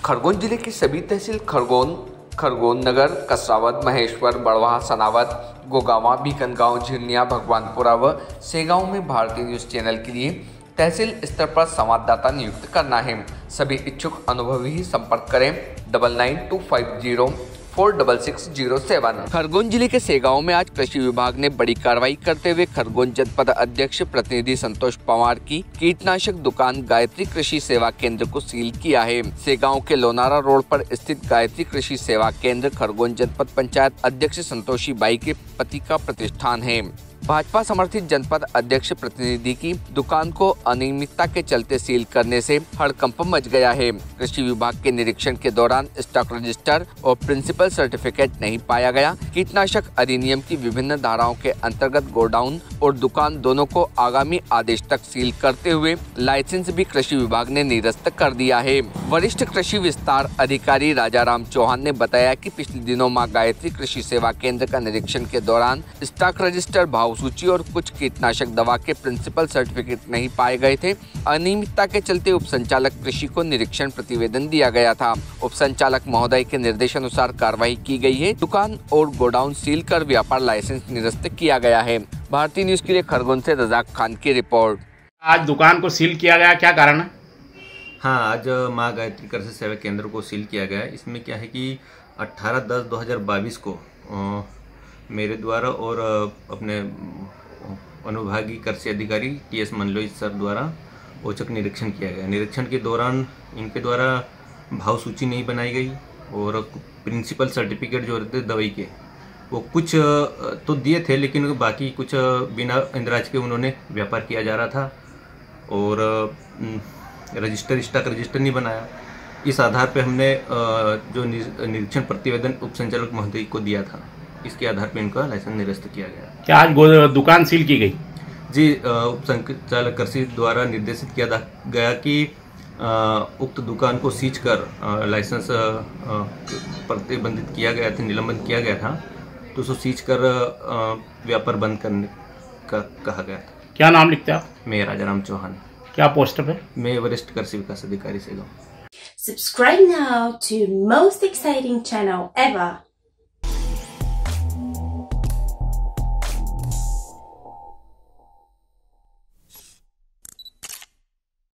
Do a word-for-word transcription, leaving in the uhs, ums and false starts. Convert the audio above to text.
खरगोन जिले की सभी तहसील खरगोन, खरगोन नगर, कसरावद, महेश्वर, बड़वाह, सनावद, गोगावा, बीकनगांव, झिरनिया, भगवानपुरा व सेगांव में भारतीय न्यूज चैनल के लिए तहसील स्तर पर संवाददाता नियुक्त करना है। सभी इच्छुक अनुभवी ही संपर्क करें double nine two five zero four double six zero seven. Khargone जिले के सेगांव में आज कृषि विभाग ने बड़ी कार्रवाई करते हुए खरगोन जनपद अध्यक्ष प्रतिनिधि संतोष पवार की कीटनाशक दुकान गायत्री कृषि सेवा केंद्र को सील किया है। सेगांव के लोनारा रोड पर स्थित गायत्री कृषि सेवा केंद्र खरगोन जनपद पंचायत अध्यक्ष संतोषी बाई के पति का प्रतिष्ठान है। भाजपा समर्थित जनपद अध्यक्ष प्रतिनिधि की दुकान को अनियमितता के चलते सील करने से हड़कंप मच गया है। कृषि विभाग के निरीक्षण के दौरान स्टॉक रजिस्टर और प्रिंसिपल सर्टिफिकेट नहीं पाया गया। कीटनाशक अधिनियम की विभिन्न धाराओं के अंतर्गत गोडाउन और दुकान दोनों को आगामी आदेश तक सील करते हुए लाइसेंस भी कृषि विभाग ने निरस्त कर दिया है। वरिष्ठ कृषि विस्तार अधिकारी राजाराम चौहान ने बताया कि पिछले दिनों मां गायत्री कृषि सेवा केंद्र का निरीक्षण के दौरान स्टॉक रजिस्टर, भाव सूची और कुछ कीटनाशक दवा के प्रिंसिपल सर्टिफिकेट नहीं पाए गए थे। अनियमितता के चलते उप संचालक कृषि को निरीक्षण प्रतिवेदन दिया गया था। उप संचालक महोदय के निर्देशानुसार कार्रवाई की गई है। दुकान और गोडाउन सील कर व्यापार लाइसेंस निरस्त किया गया है। भारतीय न्यूज के लिए खरगोन से रजाक खान की रिपोर्ट। आज दुकान को सील किया गया, क्या कारण है? हाँ, आज माँ गायत्री कृषि सेवा केंद्र को सील किया गया है। इसमें क्या है कि अठारह दस दो हज़ार बाईस को आ, मेरे द्वारा और अपने अनुभागीय कृषि अधिकारी टी एस मनलोई सर द्वारा औचक निरीक्षण किया गया। निरीक्षण के दौरान इनके द्वारा भाव सूची नहीं बनाई गई और प्रिंसिपल सर्टिफिकेट जो रहते दवाई के वो कुछ तो दिए थे, लेकिन बाकी कुछ बिना इंद्राज के उन्होंने व्यापार किया जा रहा था और रजिस्टर स्टॉक रजिस्टर नहीं बनाया। इस आधार पे हमने जो निरीक्षण प्रतिवेदन उप संचालक महोदय को दिया था, इसके आधार पर इनका लाइसेंस निरस्त किया गया। क्या आज दुकान सील की गई? जी, उप संचालक कृषि द्वारा निर्देशित किया गया कि उक्त दुकान को सीज कर लाइसेंस प्रतिबंधित किया गया था, निलंबन किया गया था, तो उसको सीज कर व्यापार बंद करने का कहा गया था। क्या नाम लिखते हैं आप? मैं राजाराम चौहान। क्या पोस्ट पे? मैं वरिष्ठ कृषि विकास अधिकारी Segaon. Subscribe now to most exciting channel ever.